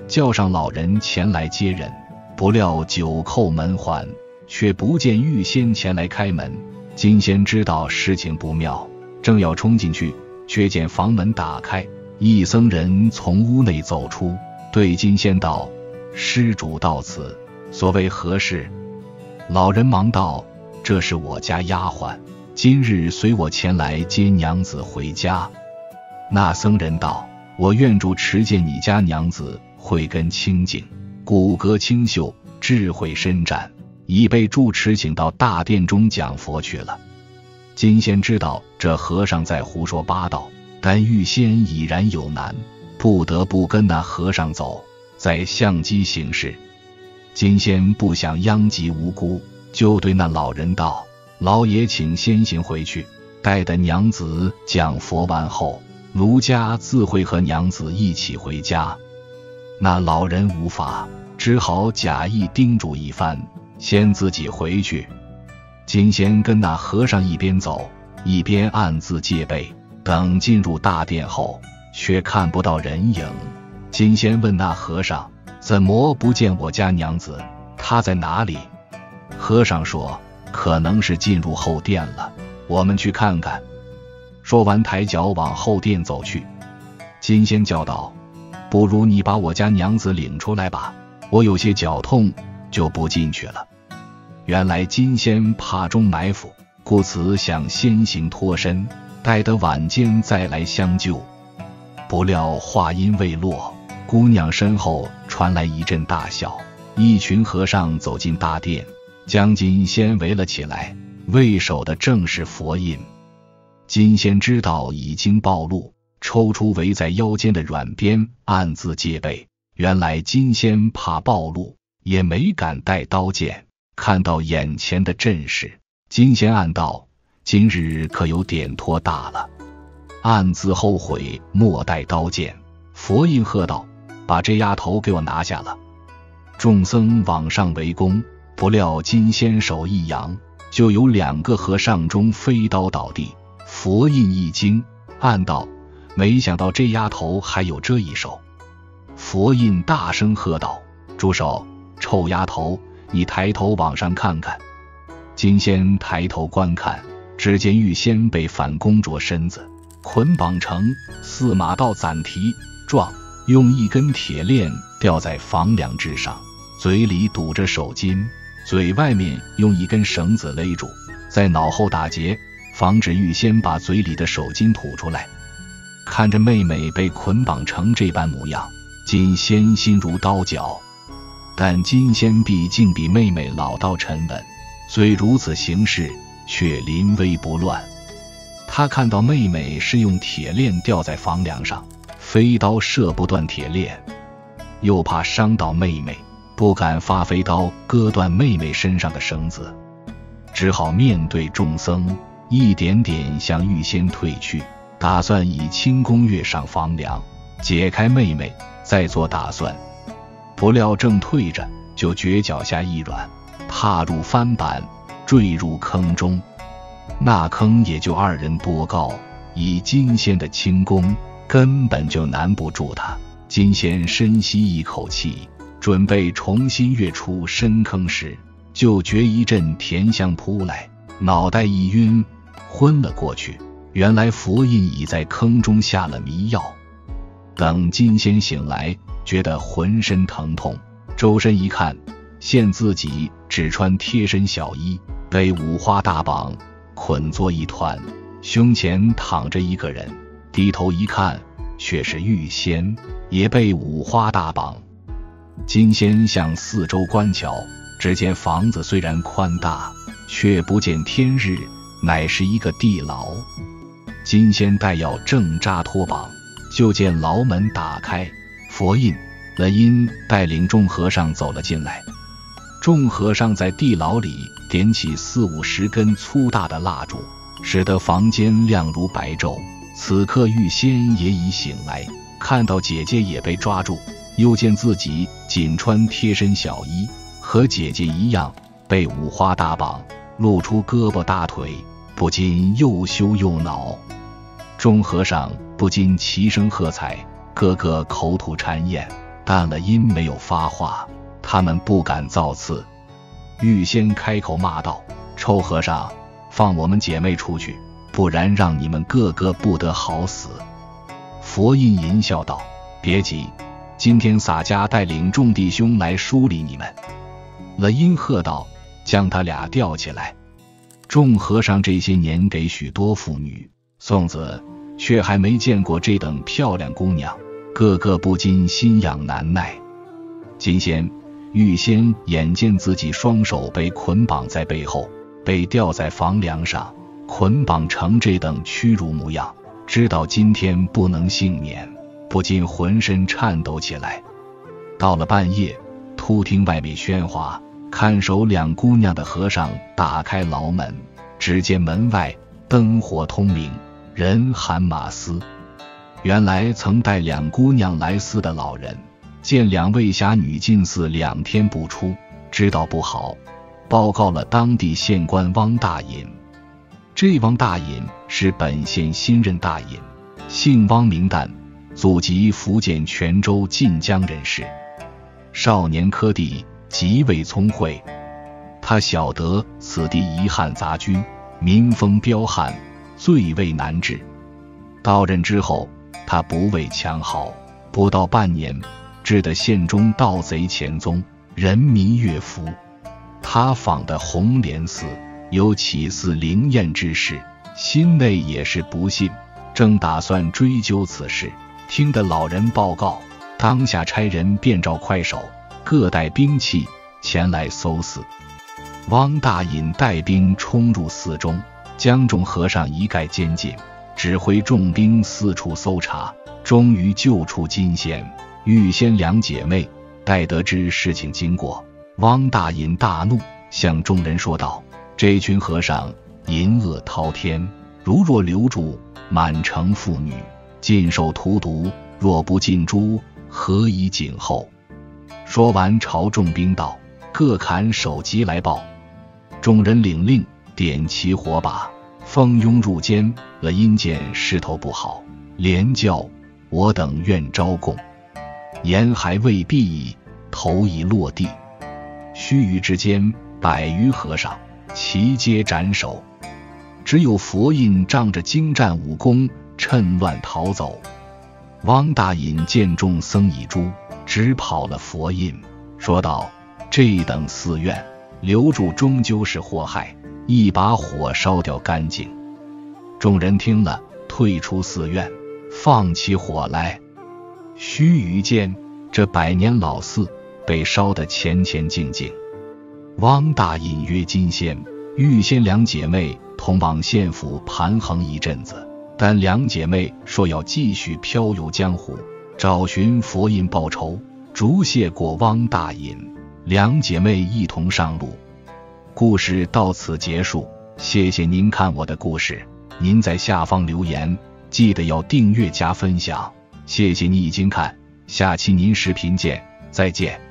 叫上老人前来接人。不料久叩门环，却不见玉仙前来开门。金仙知道事情不妙，正要冲进去，却见房门打开，一僧人从屋内走出，对金仙道：施主到此，所谓何事？老人忙道：这是我家丫鬟，今日随我前来接娘子回家。那僧人道：我愿主持见你家娘子慧根清净，骨骼清秀，智慧深湛，已被住持请到大殿中讲佛去了。金仙知道这和尚在胡说八道，但玉仙已然有难，不得不跟那和尚走，在相机行事。金仙不想殃及无辜，就对那老人道：老爷请先行回去，待得娘子讲佛完后，奴家自会和娘子一起回家。那老人无法，只好假意叮嘱一番，先自己回去。金仙跟那和尚一边走，一边暗自戒备。等进入大殿后，却看不到人影。金仙问那和尚：怎么不见我家娘子？她在哪里？和尚说：可能是进入后殿了，我们去看看。说完抬脚往后殿走去。金仙叫道：不如你把我家娘子领出来吧，我有些脚痛，就不进去了。原来金仙怕中埋伏，故此想先行脱身，待得晚间再来相救。不料话音未落，姑娘身后传来一阵大笑，一群和尚走进大殿，将金仙围了起来，为首的正是佛印。金仙知道已经暴露，抽出围在腰间的软鞭，暗自戒备。原来金仙怕暴露，也没敢带刀剑。看到眼前的阵势，金仙暗道：今日可有点托大了，暗自后悔莫带刀剑。佛印喝道：把这丫头给我拿下了。众僧往上围攻，不料金仙手一扬，就有两个和尚中飞刀倒地。佛印一惊，暗道：没想到这丫头还有这一手。佛印大声喝道：住手，臭丫头，你抬头往上看看。金仙抬头观看，只见玉仙被反弓着身子，捆绑成四马道攒蹄状，用一根铁链吊在房梁之上，嘴里堵着手巾，嘴外面用一根绳子勒住，在脑后打结，防止玉仙把嘴里的手巾吐出来。看着妹妹被捆绑成这般模样，金仙心如刀绞。但金仙毕竟比妹妹老道沉稳，虽如此行事，却临危不乱。他看到妹妹是用铁链吊在房梁上，飞刀射不断铁链，又怕伤到妹妹，不敢发飞刀割断妹妹身上的绳子，只好面对众僧，一点点向玉仙退去，打算以轻功跃上房梁，解开妹妹，再做打算。不料正退着，就觉脚下一软，踏入翻板，坠入坑中。那坑也就二人多高，以金仙的轻功，根本就难不住他。金仙深吸一口气，准备重新跃出深坑时，就觉一阵甜香扑来，脑袋一晕，昏了过去。原来佛印已在坑中下了迷药。等金仙醒来，觉得浑身疼痛，周身一看，现自己只穿贴身小衣，被五花大绑，捆作一团，胸前躺着一个人，低头一看，却是玉仙，也被五花大绑。金仙向四周观瞧，只见房子虽然宽大，却不见天日，乃是一个地牢。金仙待要正扎脱绑，就见牢门打开，佛印、了因带领众和尚走了进来。众和尚在地牢里点起四五十根粗大的蜡烛，使得房间亮如白昼。此刻玉仙也已醒来，看到姐姐也被抓住，又见自己仅穿贴身小衣，和姐姐一样被五花大绑，露出胳膊大腿，不禁又羞又恼。众和尚不禁齐声喝彩，个个口吐谗言， 但了因没有发话，他们不敢造次。玉仙开口骂道：臭和尚，放我们姐妹出去，不然让你们个个不得好死。佛印淫笑道：别急，今天洒家带领众弟兄来梳理你们。了因喝道：将他俩吊起来。众和尚这些年给许多妇女送子，却还没见过这等漂亮姑娘，个个不禁心痒难耐。今先玉仙眼见自己双手被捆绑在背后，被吊在房梁上，捆绑成这等屈辱模样，知道今天不能幸免，不禁浑身颤抖起来。到了半夜，突听外面喧哗，看守两姑娘的和尚打开牢门，只见门外灯火通明，人喊马嘶。原来曾带两姑娘来寺的老人见两位侠女进寺两天不出，知道不好，报告了当地县官汪大隐。这汪大隐是本县新任大隐，姓汪名旦，祖籍福建泉州晋江人士。少年科第，极为聪慧。他晓得此地遗汉杂居，民风彪悍，最为难治。到任之后，他不畏强豪，不到半年，治得县中盗贼潜踪，人民悦服。他访的红莲寺有起似灵验之事，心内也是不信，正打算追究此事，听得老人报告，当下差人便召快手，各带兵器前来搜寺。汪大隐带兵冲入寺中，将众和尚一概监禁，指挥重兵四处搜查，终于救出金仙、玉仙两姐妹。待得知事情经过，汪大隐大怒，向众人说道：这群和尚淫恶滔天，如若留住，满城妇女尽受荼毒，若不尽诛，何以儆后？说完朝众兵道：各砍首级来报。众人领令，点起火把，蜂拥入监。了因见势头不好，连叫：我等愿招供。言还未毕矣，头已落地。须臾之间，百余和尚齐皆斩首，只有佛印仗着精湛武功，趁乱逃走。汪大隐见众僧已诛，只跑了佛印，说道：这等寺院留住终究是祸害，一把火烧掉干净。众人听了，退出寺院，放起火来。须臾间，这百年老寺被烧得乾乾净净。汪大隐约金仙、玉仙两姐妹同往县府盘衡一阵子，但两姐妹说要继续漂游江湖，找寻佛印报仇，逐谢过汪大隐。两姐妹一同上路。故事到此结束，谢谢您看我的故事。您在下方留言，记得要订阅加分享，谢谢你已经看，下期您视频见，再见。